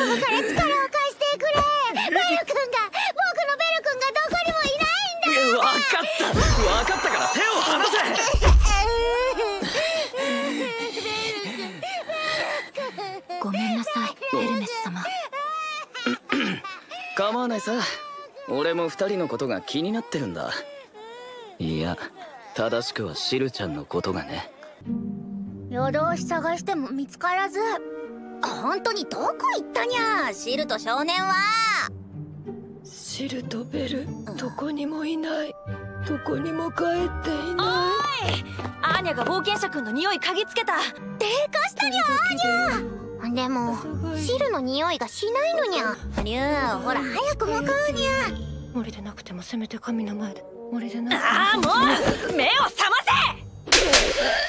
から力を貸してくれ。ベル君が、僕のベル君がどこにもいないんだ。 分かったから手を離せ。 ごめんなさい、エルメス様。 構わないさ。俺も二人のことが気になってるんだ。いや、正しくはシルちゃんのことがね。 夜通し探しても見つからず。本当にどこ行ったにゃ、シルと少年は。 シルとベル、どこにもいない。どこにも帰っていない。 おい、アーニャが冒険者くんの匂い嗅ぎつけた。 低下したにゃ、アーニャ。でもシルの匂いがしないのにゃ。リュウ、ほら早く向かうにゃ。 森でなくてもせめて神の前で。森でなくても。 ああ、もう目を覚ませ。